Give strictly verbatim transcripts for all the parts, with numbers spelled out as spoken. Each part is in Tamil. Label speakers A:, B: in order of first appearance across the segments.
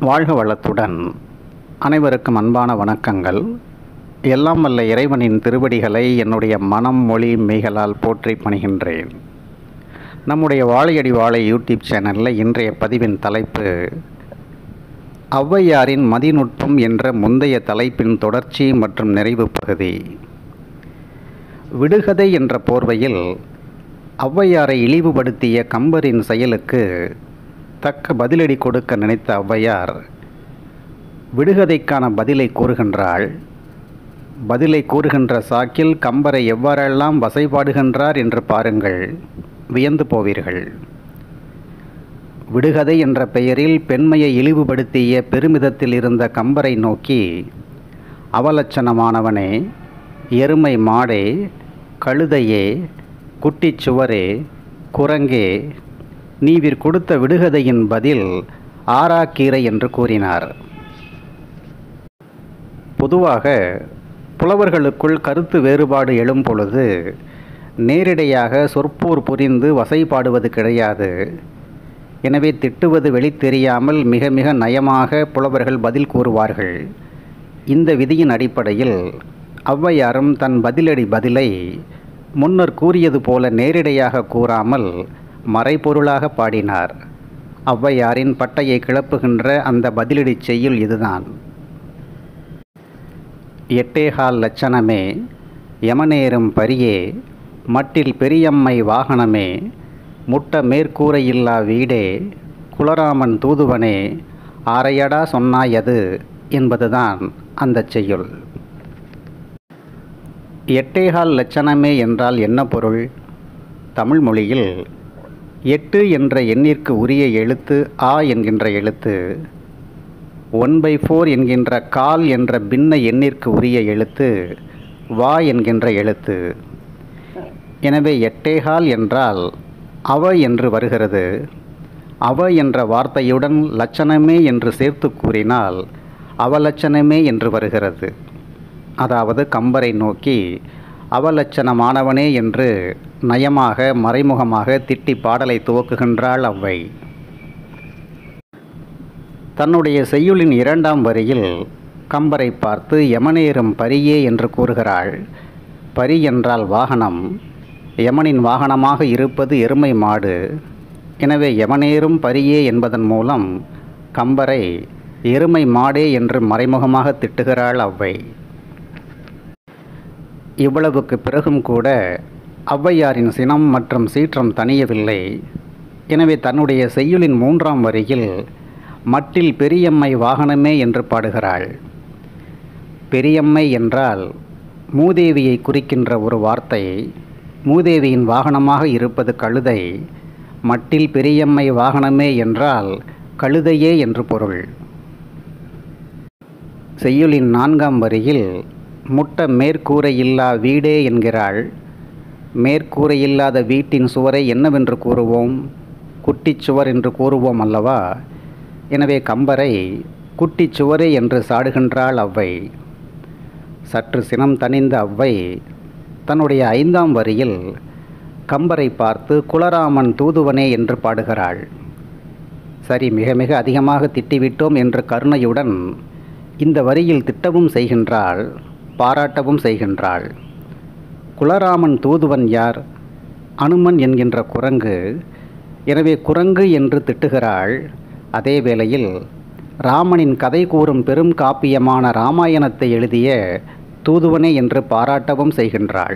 A: வாழ்க வளத்துடன். அனைவருக்கும் அன்பான வணக்கங்கள். எல்லாம் வல்ல இறைவனின் திருவடிகளை என்னுடைய மனம் மொழி மெய்களால் போற்றி பணிகின்றேன். நம்முடைய வாழையடி வாழை யூடியூப் சேனலில் இன்றைய பதிவின் தலைப்பு ஔவையாரின் மதிநுட்பம் என்ற முந்தைய தலைப்பின் தொடர்ச்சி மற்றும் நிறைவு பகுதி. விடுகதை என்ற போர்வையில் ஔவையாரை இழிவுபடுத்திய கம்பரின் செயலுக்கு தக்க பதிலடி கொடுக்க நினைத்த ஔவையார் விடுகதைக்கான பதிலை கூறுகின்றாள். பதிலை கூறுகின்ற சாக்கில் கம்பரை எவ்வாறெல்லாம் வசைபாடுகின்றார் என்று பாருங்கள், வியந்து போவீர்கள். விடுகதை என்ற பெயரில் பெண்மையை இழிவுபடுத்திய பெருமிதத்தில் இருந்த கம்பரை நோக்கி, அவலட்சணமானவனே, எருமை மாடே, கழுதையே, குட்டிச்சுவரே, குரங்கே, நீவிர் கொடுத்த விடுகதையின் பதில் ஆராக்கீரை என்று கூறினார். பொதுவாக புலவர்களுக்குள் கருத்து வேறுபாடு எழும் பொழுது நேரிடையாக சொற்போர் புரிந்து வசைபாடுவது கிடையாது. எனவே திட்டுவது வெளித்தெரியாமல் மிக மிக நயமாக புலவர்கள் பதில் கூறுவார்கள். இந்த விதியின் அடிப்படையில் ஔவையாரும் தன் பதிலடி பதிலை முன்னர் கூறியது போல நேரிடையாக கூறாமல் மறைபொருளாக பாடினார். ஔவையாரின் பட்டையை கிளப்புகின்ற அந்த பதிலடி செய்யுள் இதுதான். எட்டேகால் லட்சணமே, யமனேறும் பரியே, மட்டில் பெரியம்மை வாகனமே, முட்ட மேற்கூரையில்லா வீடே, குலராமன் தூதுவனே, ஆரையடா சொன்னாயது என்பதுதான் அந்த செய்யுள். எட்டேகால் லட்சணமே என்றால் என்ன பொருள்? தமிழ் மொழியில் எட்டு என்ற எண்ணிற்கு உரிய எழுத்து ஆ என்கின்ற எழுத்து, ஒன் பை ஃபோர் என்கின்ற கால் என்ற பின்ன எண்ணிற்கு உரிய எழுத்து வா என்கின்ற எழுத்து. எனவே எட்டேகால் என்றால் அவ என்று வருகிறது. அவ என்ற வார்த்தையுடன் லட்சணமே என்று சேர்த்து கூறினால் அவலட்சணமே என்று வருகிறது. அதாவது கம்பரை நோக்கி அவலட்சணமானவனே என்று நயமாக மறைமுகமாக திட்டி பாடலை துவக்குகின்றாள் ஔவை. தன்னுடைய செய்யுளின் இரண்டாம் வரியில் கம்பரை பார்த்து யமனேறும் பரியே என்று கூறுகிறாள். பரி என்றால் வாகனம். யமனின் வாகனமாக இருப்பது எருமை மாடு. எனவே யமனேறும் பரியே என்பதன் மூலம் கம்பரை எருமை மாடே என்று மறைமுகமாக திட்டுகிறாள் ஔவை. இவ்வளவுக்கு பிறகும் கூட ஔவையாரின் சினம் மற்றும் சீற்றம் தணியவில்லை. எனவே தன்னுடைய செய்யுளின் மூன்றாம் வரியில் மட்டில் பெரியம்மை வாகனமே என்று பாடுகிறாள். பெரியம்மை என்றால் மூதேவியை குறிக்கின்ற ஒரு வார்த்தை. மூதேவியின் வாகனமாக இருப்பது கழுதை. மட்டில் பெரியம்மை வாகனமே என்றால் கழுதையே என்று பொருள். செய்யுளின் நான்காம் வரியில் முட்ட மேற்கூரையில்லா வீடே என்கிறாள். மேற்கூரையில்லாத வீட்டின் சுவரை என்னவென்று கூறுவோம்? குட்டிச்சுவர் என்று கூறுவோம் அல்லவா? எனவே கம்பரை குட்டிச்சுவரே என்று சாடுகின்றாள் ஔவை. சற்று சினம் தணிந்த ஔவை தன்னுடைய ஐந்தாம் வரியில் கம்பரை பார்த்து குலராமன் தூதுவனே என்று பாடுகிறாள். சரி, மிக மிக அதிகமாக திட்டிவிட்டோம் என்ற கருணையுடன் இந்த வரியில் திட்டவும் செய்கின்றாள், பாராட்டவும் செய்கின்றாள். குலராமன் தூதுவன் யார்? அனுமன் என்கின்ற குரங்கு. எனவே குரங்கு என்று திட்டுகிறாள். அதே வேளையில் ராமனின் கதை கூறும் பெரும் காப்பியமான இராமாயணத்தை எழுதிய தூதுவனே என்று பாராட்டவும் செய்கின்றாள்.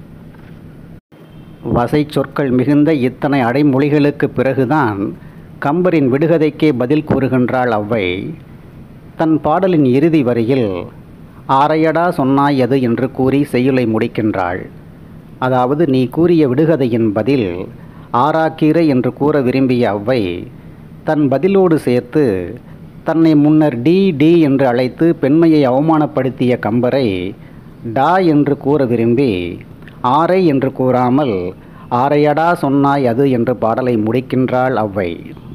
A: வசை சொற்கள் மிகுந்த இத்தனை அடைமொழிகளுக்கு பிறகுதான் கம்பரின் விடுகதைக்கே பதில் கூறுகின்றாள் ஔவை. தன் பாடலின் இறுதி வரியில் ஆரையடா சொன்னாயது என்று கூறி செய்யுளை முடிக்கின்றாள். அதாவது நீ கூறிய விடுகதையின் பதில் ஆராக்கீரை என்று கூற விரும்பிய ஔவை தன் பதிலோடு சேர்த்து தன்னை முன்னர் டி டி என்று அழைத்து பெண்மையை அவமானப்படுத்திய கம்பரை டா என்று கூற விரும்பி ஆரை என்று கூறாமல் ஆரையடா சொன்னாய் அது என்று பாடலை முடிக்கின்றாள் ஔவை.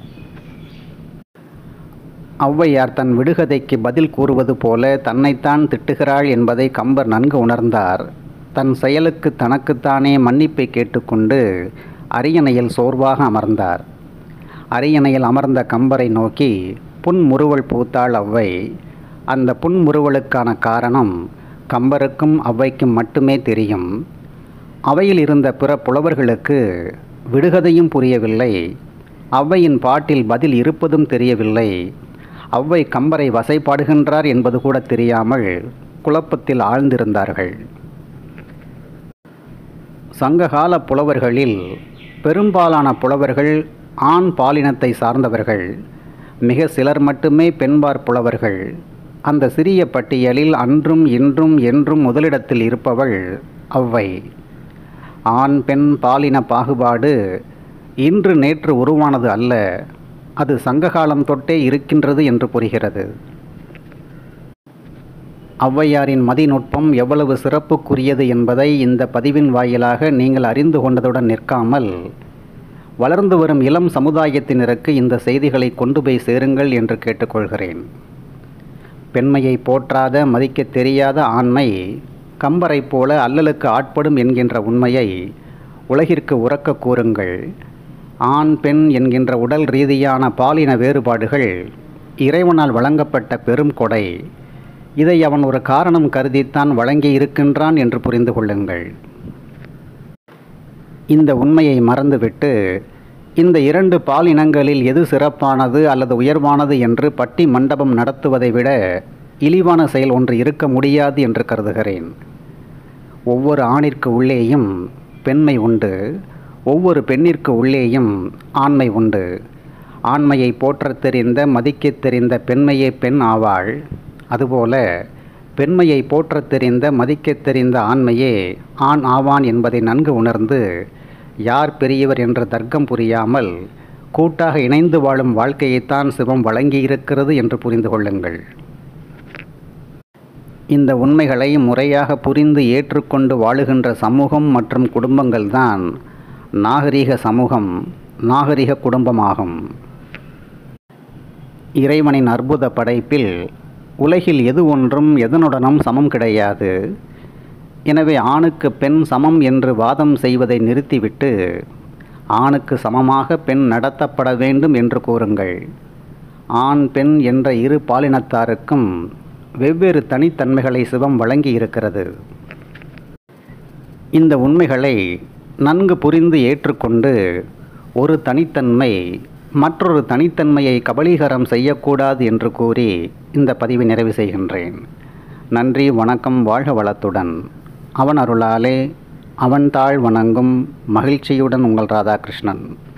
A: ஔவையார் தன் விடுகதைக்கு பதில் கூறுவது போல தன்னைத்தான் திட்டுகிறாள் என்பதை கம்பர் நன்கு உணர்ந்தார். தன் செயலுக்கு தனக்குத்தானே மன்னிப்பை கேட்டுக்கொண்டு அரியணையில் சோர்வாக அமர்ந்தார். அரியணையில் அமர்ந்த கம்பரை நோக்கி புன்முறுவல் பூத்தாள் ஔவை. அந்த புன்முறுவலுக்கான காரணம் கம்பருக்கும் ஔவைக்கும் மட்டுமே தெரியும். அவையில் இருந்த பிற புலவர்களுக்கு விடுகதையும் புரியவில்லை. ஔவையின் பாட்டில் பதில் இருப்பதும் தெரியவில்லை. ஔவை கம்பரை வசைபாடுகின்றார் என்பது கூட தெரியாமல் குழப்பத்தில் ஆழ்ந்திருந்தார்கள். சங்ககால புலவர்களில் பெரும்பாலான புலவர்கள் ஆண் பாலினத்தை சார்ந்தவர்கள். மிக சிலர் மட்டுமே பெண்பார் புலவர்கள். அந்த சிறிய பட்டியலில் அன்றும் இன்றும் என்றும் முதலிடத்தில் இருப்பவள் ஔவை. ஆண் பெண் பாலின பாகுபாடு இன்று நேற்று உருவானது அல்ல, அது சங்ககாலம் தொட்டே இருக்கின்றது என்று புரிகிறது. ஔவையாரின் மதிநுட்பம் எவ்வளவு சிறப்புக்குரியது என்பதை இந்த பதிவின் வாயிலாக நீங்கள் அறிந்து கொண்டதுடன் நிற்காமல், வளர்ந்து வரும் இளம் சமுதாயத்தினருக்கு இந்த செய்திகளை கொண்டு போய் சேருங்கள் என்று கேட்டுக்கொள்கிறேன். பெண்மையை போற்றாத மதிக்க தெரியாத ஆண்மை கம்பரைப் போல அல்லலுக்கு ஆட்படும் என்கின்ற உண்மையை உலகிற்கு உரக்க கூறுங்கள். ஆண் பெண் என்கின்ற உடல் ரீதியான பாலின வேறுபாடுகள் இறைவனால் வழங்கப்பட்ட பெரும் கொடை. இதை அவன் ஒரு காரணம் கருதித்தான் வழங்கி இருக்கின்றான் என்று புரிந்து கொள்ளுங்கள். இந்த உண்மையை மறந்துவிட்டு இந்த இரண்டு பாலினங்களில் எது சிறப்பானது அல்லது உயர்வானது என்று பட்டி மண்டபம் நடத்துவதை விட இழிவான செயல் ஒன்று இருக்க முடியாது என்று கருதுகிறேன். ஒவ்வொரு ஆணிற்கு உள்ளேயும் பெண்மை உண்டு, ஒவ்வொரு பெண்ணிற்கு உள்ளேயும் ஆண்மை உண்டு. ஆண்மையை போற்றத் தெரிந்த மதிக்கத் தெரிந்த பெண்மையே பெண் ஆவாள். அதுபோல பெண்மையை போற்றத் தெரிந்த மதிக்கத் தெரிந்த ஆண்மையே ஆண் ஆவான் என்பதை நன்கு உணர்ந்து, யார் பெரியவர் என்ற தர்க்கம் புரியாமல் கூட்டாக இணைந்து வாழும் வாழ்க்கையைத்தான் சிவம் வழங்கியிருக்கிறது என்று புரிந்து கொள்ளுங்கள். இந்த உண்மைகளை முறையாக புரிந்து ஏற்றுக்கொண்டு வாழுகின்ற சமூகம் மற்றும் குடும்பங்கள்தான் நாகரிக சமூகம், நாகரிக குடும்பமாகும். இறைவனின் அற்புத படைப்பில் உலகில் எது ஒன்றும் எதனுடனும் சமம் கிடையாது. எனவே ஆணுக்கு பெண் சமம் என்று வாதம் செய்வதை நிறுத்திவிட்டு ஆணுக்கு சமமாக பெண் நடத்தப்பட வேண்டும் என்று கூறுங்கள். ஆண் பெண் என்ற இரு பாலினத்தாருக்கும் வெவ்வேறு தனித்தன்மைகளை சிவம் வழங்கி இருக்கிறது. இந்த உண்மைகளை நன்கு புரிந்து ஏற்றுக்கொண்டு ஒரு தனித்தன்மை மற்றொரு தனித்தன்மையை கபலீகரம் செய்யக்கூடாது என்று கூறி இந்த பதிவை நிறைவு செய்கின்றேன். நன்றி, வணக்கம், வாழ்க வளத்துடன். அவன் அருளாலே அவன் தாழ் வணங்கும் மகிழ்ச்சியுடன் உங்கள் ராதாகிருஷ்ணன்.